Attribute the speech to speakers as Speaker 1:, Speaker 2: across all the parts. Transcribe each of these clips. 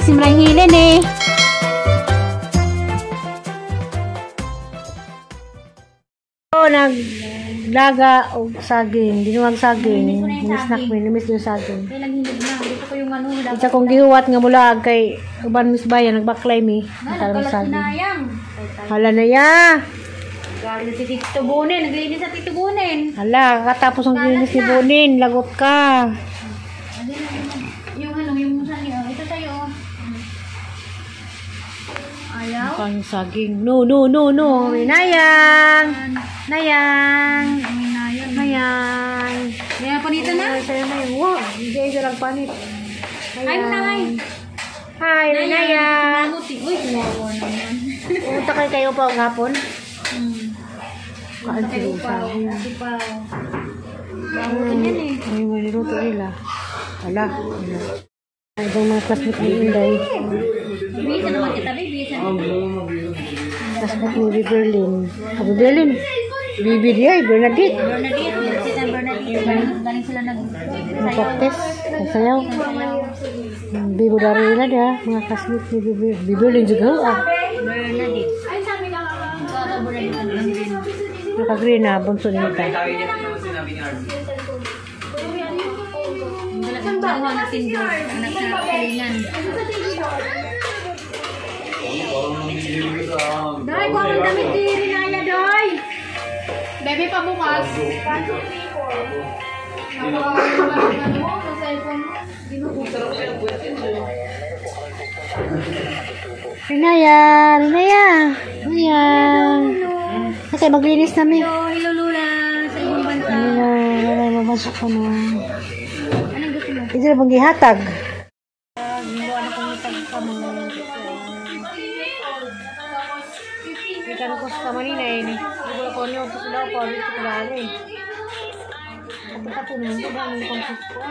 Speaker 1: si Manahilin eh. Naglaga o saging, dinuwag saging, snack mo, namis yung saging.
Speaker 2: Kaya naghilig na, dito ko yung ano.
Speaker 1: Isa kong gihuwat nga mula kay uban Miss Bayan, nagbaklay mi.
Speaker 2: Nagkalat sinayang.
Speaker 1: Hala na ya.
Speaker 2: Galing si Tito Bonin, naglinis sa Tito Bonin.
Speaker 1: Hala, katapos ang ginis ni Bonin, lagot ka.
Speaker 2: Yung ano, yung sa'yo, ito sa'yo. Ayaw?
Speaker 1: Mukhang saging. No. Nayang.
Speaker 2: Kaya panita na?
Speaker 1: Sa'yo na yung wow. Hindi ay sarang panit.
Speaker 2: Ay, Nay.
Speaker 1: Hi, Nayang.
Speaker 2: Uy, kumawa naman.
Speaker 1: Pumunta kayo pa ang hapon? Kaan
Speaker 2: Kayo
Speaker 1: sila
Speaker 2: pa,
Speaker 1: saging.
Speaker 2: kasi pa. Bawakan yan eh.
Speaker 1: Ay, maniluto nila. Hala. Ay, ibang mga classmate ni Inday.
Speaker 2: Bisa naman kita, bisa.
Speaker 1: Classmate ni Bibi Berlin. Bibi Berlin. Bibi dia, Bernadette.
Speaker 2: Bernadette, si San Bernadette. Galing sila
Speaker 1: Nagpaptes. Nagsayaw. Bibo dari nila dia. Mga classmate ni Bibi Berlin juga.
Speaker 2: Bernadette. Ay, sabi ka lang.
Speaker 1: Naka-green na. Bunso nila tayo.
Speaker 2: Bawa na tindo, anak sa kalingan. Dai, ko ang damit diri na ya, Dai. Bebe pa bukas.
Speaker 1: Rinaya. Kasi maglinis namin.
Speaker 2: Hello, Lula. Sa ibang bansa.
Speaker 1: Mamasok ko na.
Speaker 2: Anong gusto mo?
Speaker 1: Ito na bang gihatag? Ginawa na kong itag ka mo. Ikan ko sa manina eh. Igula ko niyo sa daw ko. Dito ko dahil eh. Kapag mo, ito ba ang konsisyon?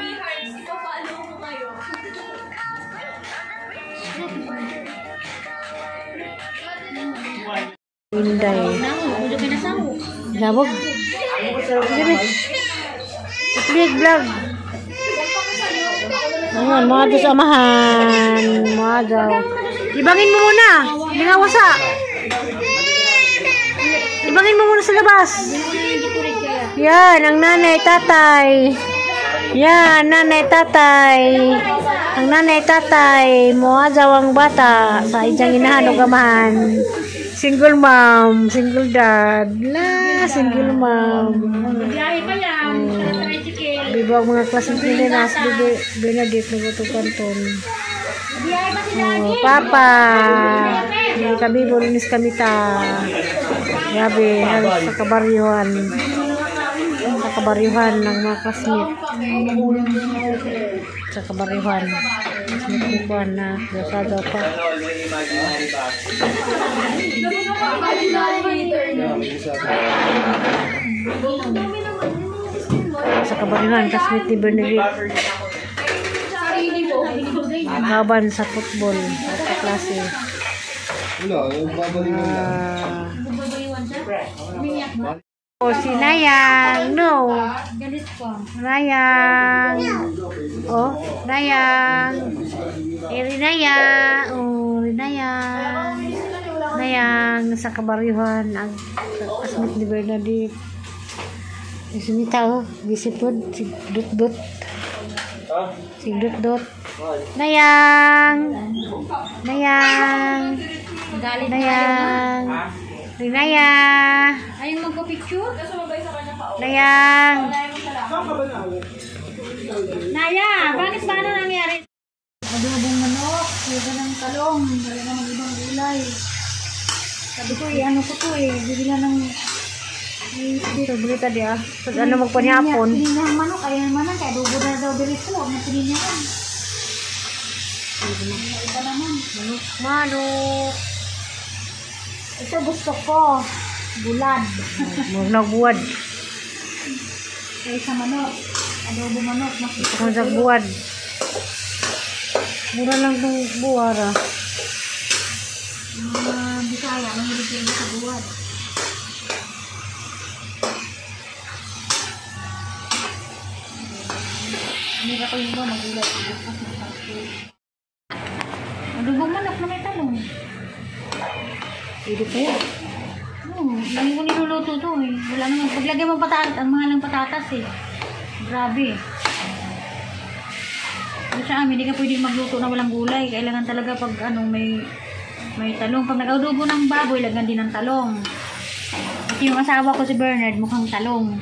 Speaker 1: Inday.
Speaker 2: Ulo ka na sawo.
Speaker 1: Labog. Big vlog. Ayan, mga doon sa amahan. Mga daw. Ibangin mo muna. Hindi nga wasa. Ibangin mo muna sa labas. Yan, ang nanay, tatay. Yan, nanay, tatay. Ang nanay, tatay. Mga daw ang bata. Sa idyang inahan o gamahan. Single mom, single dad. Single mom.
Speaker 2: Biyahe pa yan.
Speaker 1: Bibag mga classmates nila na sa Benedict nagutong kanton.
Speaker 2: Biyahe pa si Daddy.
Speaker 1: Papa. May kabibo linis kami ta. Grabe, sa kabaryuhan. Sa kabaryuhan ng mga classmate. Sa kabaryuhan. Nagkukuhan na. Dasada pa. Sa kabaryuhan, classmate ni Bernadette. Laban sa football. Sa klase. Oh, si Nayang. No. Nayang. Oh, Nayang. Rinayang. Oh, Rinayang. Nayang sa kabaryuhan ang classmate ni Bernadette. Sunita oh, gisipod si Dut. Si Dut. Nayang. Rinaya.
Speaker 2: Ayong magpa-picture?
Speaker 1: Nayang.
Speaker 2: Naya, bakit ba ano nangyari? Adobong manok, huwag ng talong, wala ka ng ibang gulay. Sabi ko ano ko to bibila ng
Speaker 1: Sobrita dia. Pag ano magpanyapon.
Speaker 2: Pinina ang manok, ayan manok, kaya adobo na daw dirito, huwag na pinina yan. Iba naman.
Speaker 1: Manok.
Speaker 2: Ito gusto ko, bulad.
Speaker 1: Nagbuwad.
Speaker 2: Kaya sa manok, adobo manok, mas gusto ko.
Speaker 1: Kung nagbuwad. Mura lang itong buwara.
Speaker 2: Bisaya, mahilig yung sa buwad. Hindi ko yung ba magulay. Adobong manok na may talong.
Speaker 1: Pwede pa yan.
Speaker 2: Lagi ko niluluto to eh. Wala naman. Paglagay mo patatas, ang mahal ng patatas eh. Grabe. Pero sa amin, hindi ka pwede magluto na walang gulay. Kailangan talaga pag may talong. Pag nag-adobo ng baboy, lagyan din ng talong. At yung asawa ko si Bernard, mukhang talong.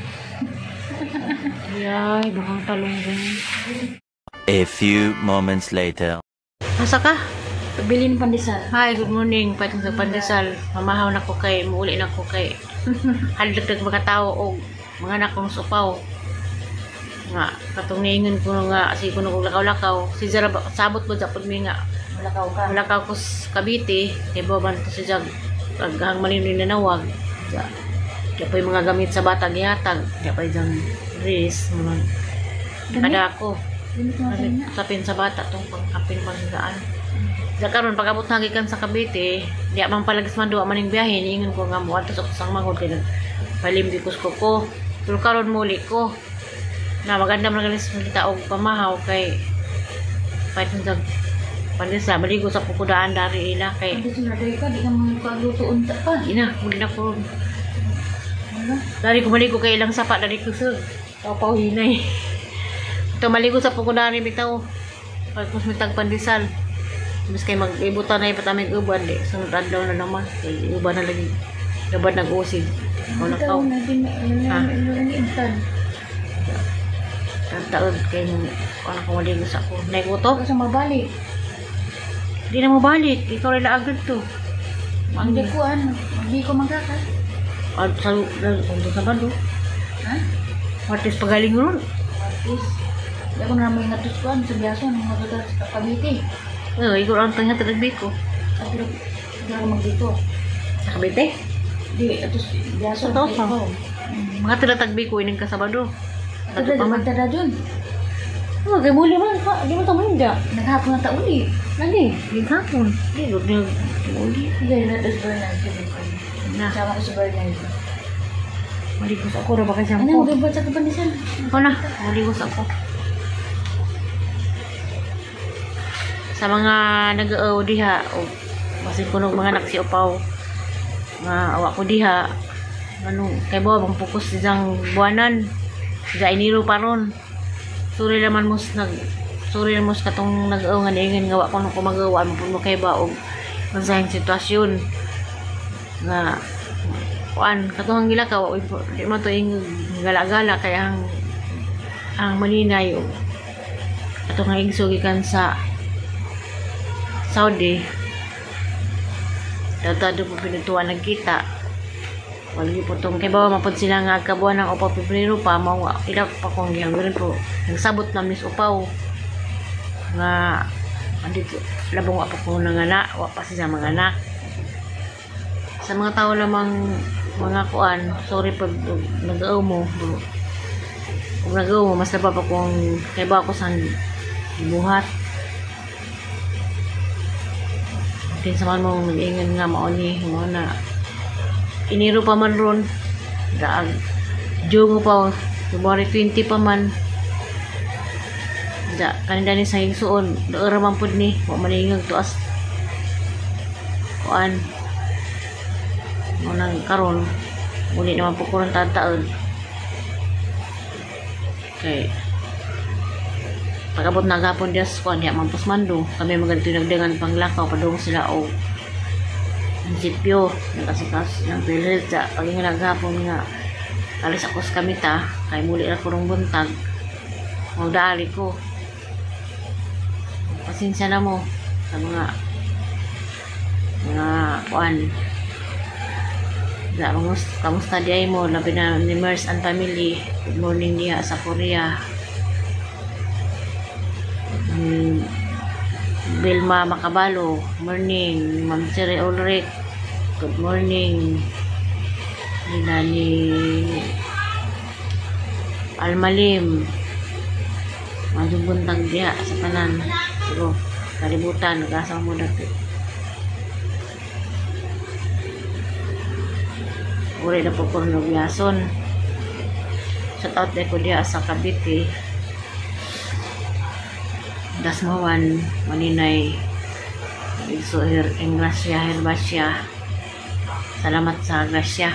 Speaker 1: Ay, mukhang talong din.
Speaker 3: A few moments later.
Speaker 1: Asa ka?
Speaker 2: Pagbilin pandesal.
Speaker 1: Hi, good morning. Patong sa pandesal. Mamahaw na ko kay, muuli na ko kay. Halagdag mga tao o mga anak kong supaw. Nga, katong niingon ko nga, kasi ko nung lakaw-lakaw. Si Zara, sabot mo sa pudmi nga.
Speaker 2: Malakaw ka.
Speaker 1: Lakaw ko sa Cavite, kay Boban to si Jag. Aghang malinoy na nawag. Kaya pa yung mga gamit sa bata gihatag. Kaya pa yung dress. Kada ako. Sapin sa bata itong pangkapin panggaan. Sa karon pag-abot na gikan sa Cavite, di man palagis man duwa maning biyahe, niingon ko nga mo atos ako sang magod kay palimdikos ko. Pero karon muli ko na maganda man galis kita og pamahaw kay payton sa pandesal maligo sa pukudaan dari ila kay
Speaker 2: Hindi sinaday ka, di ka magpagluto unta pa.
Speaker 1: ina muli na ko. Dari ko maligo kay ilang sapa dari ko sa papaw hinay. Ito maligo sa pukudaan ni bitaw. Pag mitag pandesal. Mas kay mag-ibutan na ipat aming uban di. Sunod adlaw na naman. Kay uban na lagi. Labad nag-usig. O nakaw.
Speaker 2: Instant.
Speaker 1: Taon kay nung ano kung maligo sa ako. Naiguto?
Speaker 2: Kasi mabalik.
Speaker 1: Hindi na mo balik. Ikaw rin agad to.
Speaker 2: Hindi ko hindi ko magkakal.
Speaker 1: Sa Sabado.
Speaker 2: Ha?
Speaker 1: Martes pagaling ron.
Speaker 2: Is, hindi ako naman ngatus ko sa biyaso ng mga tutas sa Cavite.
Speaker 1: Ikaw ang tangya talagbit ko.
Speaker 2: Pero hindi ako magdito.
Speaker 1: Sa Cavite?
Speaker 2: Di, atos biyaso.
Speaker 1: Ito pa. Mga talatagbi ko ining kasabado.
Speaker 2: Ito na, magdada dun.
Speaker 1: Kay muli man. Di mo tamayin da.
Speaker 2: Naghapon na tauli.
Speaker 1: Lagi. Hapon. Di, muli.
Speaker 2: Hindi, natos Bernard.
Speaker 1: Na.
Speaker 2: Sama ko si Bernard.
Speaker 1: Maligos ako. Raba ka siyang
Speaker 2: Ano,
Speaker 1: ko.
Speaker 2: magabot sa kapanisan?
Speaker 1: Ako na. Maligos ako. Sa mga nag-aaw diha o basin ko ng mga naksi upaw nga awa ko diha ano kay bawa bang fokus isang buwanan sa iniro pa ron suri naman mo katong nag-aaw nga niingan nga wa ko nung kumagawa mo po mo kay ba o masayang sitwasyon nga kuan katong gilakaw di man to ing gala-gala kaya ang malinay o katong nga igsugikan sa Saudi datado po pinutuan nagkita wali po itong kay bawa mapod sila nga kabuan ng upaw Pebrero pa mawa ilap pa kong yung ganun po nagsabot na mis upaw nga andito labong apa ko nanganak wa pa siya mga anak sa mga tao lamang mga kuan sorry pag nag-aaw mo kung nag-aaw mo mas labab akong kay bawa ko sang buhat din sa man mong nag-ingan nga mauni mo na iniro pa man ron daag Jungo pa February 20 pa man da kanina ni sa higsuon doon man pud ni wa maningag tuas kuan mo nang karon muli naman po kurang tataon kay pag-abot na gapon diya sa kuan diya mampus mando kami maganito nagdangan panglakaw padung sila o sipyo nakasikas ng pilit sa paging gapon nga alis ako sa kamita kay muli na kurong buntag magdali ko pasensya na mo sa mga kuan kamusta diya mo labi na ni Mers and family good morning diya sa Korea Vilma Macabalo, morning. Ma'am Siri Ulrich, good morning. Ni Almalim, majubuntag diha sa kanan. Pero kalibutan, nag-asang mo dati. Uri na po ko nagyason. Shout out ko diha sa Cavite. Dasmawan maninay Iso en grasya, herbasya. Salamat sa grasya.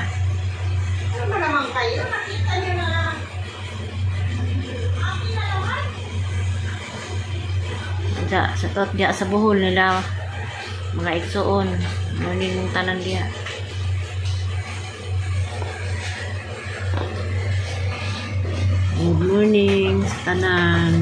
Speaker 1: Sa tot dia sa buhol nila mga igsoon morning ng tanan dia. Good morning sa tanan.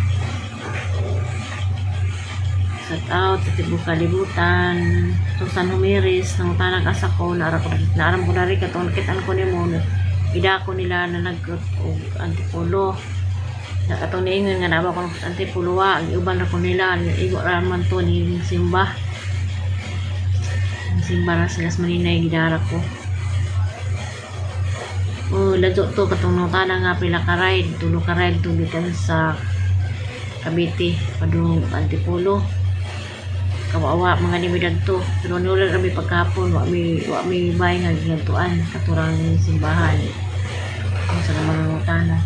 Speaker 1: Shout out sa tibok kalibutan. Susan Humiris nang tanang asa ko naram ko na rin katong nakitaan ko nimo ida ko nila na antipulo. Atong niingon nga nawa ko ng antipuluwa ang uban ra ko nila igo ra man to ni simba na sila sa maninay gidara ko. Ladyo to katong notana nga pila ka ride tulo ka ride tulikan sa Cavite padung antipulo kawawa mga nimidad to pero nulan kami pagkapon wa mi bay nga gintuan katurang simbahan sa mga notana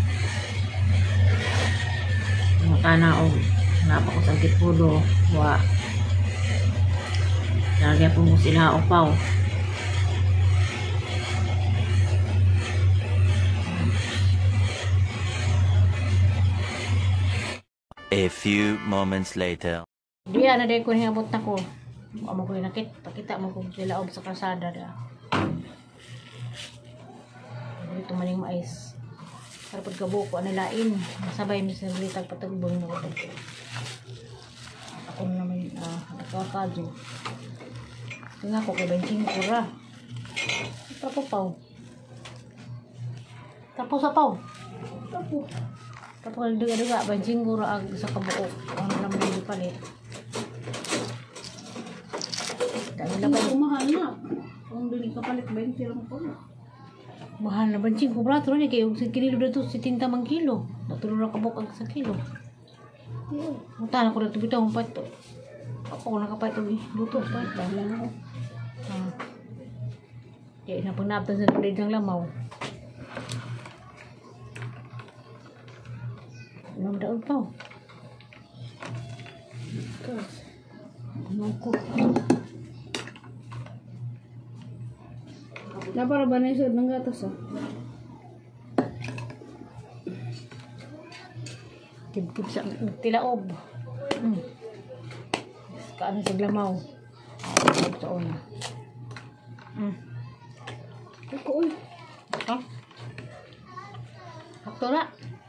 Speaker 1: o napa ko sa Antipulo wa lagi po mo sila upaw
Speaker 3: A few moments later.
Speaker 1: Diya na din ko hingabot na ko mo ko pakita mo ko sila sa kalsada da dito maning mais para pagkabuko ano lain masabay mi sa litag patagbong mo ako naman nakakadyo tinga ko kay benching kura tapos apaw tapos duga benching kura ag sa kabuok ano naman yung palit dahil na ba mahal na kung dili ka palit 20 lang ko mahal na benching ko brato ni kay sa kilo dito 70 man kilo natulo ra kabuk ang sa kilo mutana ko dito bitaw pa to ako nakapay to buto pa lang ako kaya na panaptan sa tudang lamaw nam daw pa ko na para ba na isod ng gatas kib sa tilaob kaano sa glamaw ito na ito uy aktora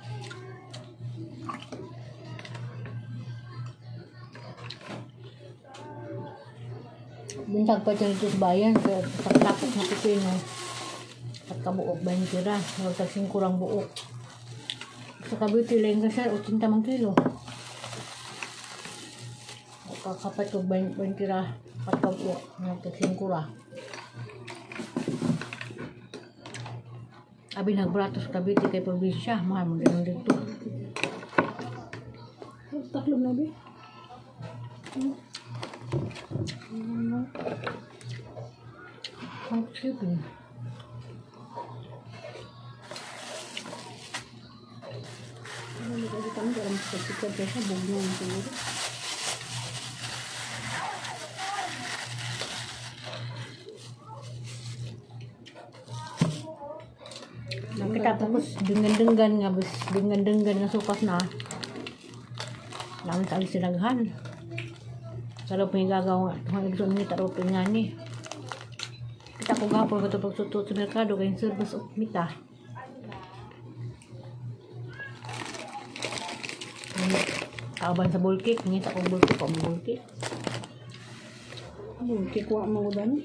Speaker 1: bintag pa dyan ito sa bayan sa tapos na pipino at kabuok ba yung tira nagtagsing kurang buok sa Cavite lang kasi 80 man kilo kakapat ko ba yung tira at kabuok nagtagsing kura abi nagbrato sa Cavite kay probinsya mahal mo din dito taklob na ba ang chicken ano ba kami dalam sekitar desa bugnon siguro nakita tapos dengan nga sukas na namin sa sinaghan kalau punya gagaw mga igsoon ni taropin nga ni kita ko gapon ko ito pagsutot sa merkado kayong service of mita taaban sa bulkik ngita ko bulkik ko bulkik wa magudan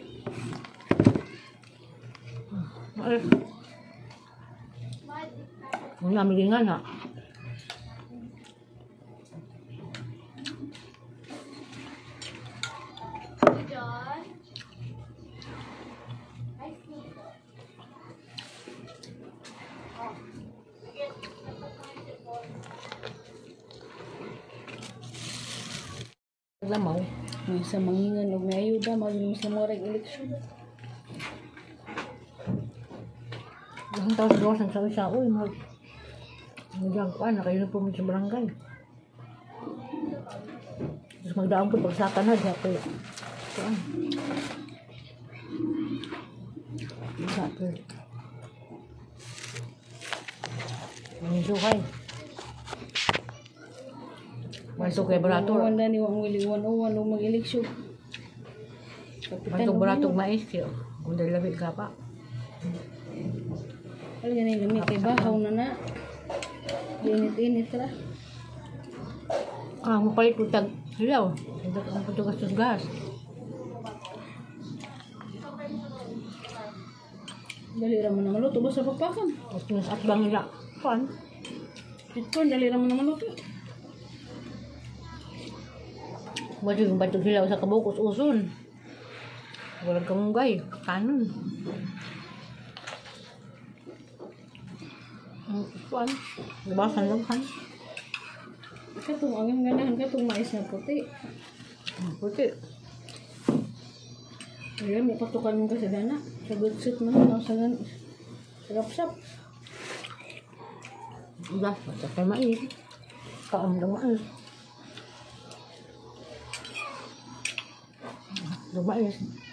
Speaker 1: wala milingan na lamaw may sa mangingan og may ayuda maging sa mga eleksyon ang taos dos ang sabi sa uy magdang ko na kayo na po sa barangay Terus magdaang po pagsaka na siya ko. Saan? Saka. Ang sukay. May sukay barato.
Speaker 2: Wanda ni wang wiliwan o wano mag-eleksyon.
Speaker 1: May baratong mais siya. Kung dahil labit ka pa.
Speaker 2: Alam yan yung lamig kay bahaw na na. Init-init ra.
Speaker 1: Mapalit ko tag silaw. Ang patugas sa gas.
Speaker 2: Dali ra mo na maluto ba sa pagpakan?
Speaker 1: Tapos at bang nila. Pan.
Speaker 2: Ito, dali ra mo na maluto.
Speaker 1: Wala yung batog silaw sa kabukos uson. Walang kamunggay. Kanon. Pan. Nabasan lang kan.
Speaker 2: Katong ang ganahan katong mais na puti.
Speaker 1: Puti.
Speaker 2: Ayan, may patukan mo kasi dana. Sa gutsit mo na, sa rapsap.
Speaker 1: Udah, macam kayak mais. Kaam lang mais. Mais.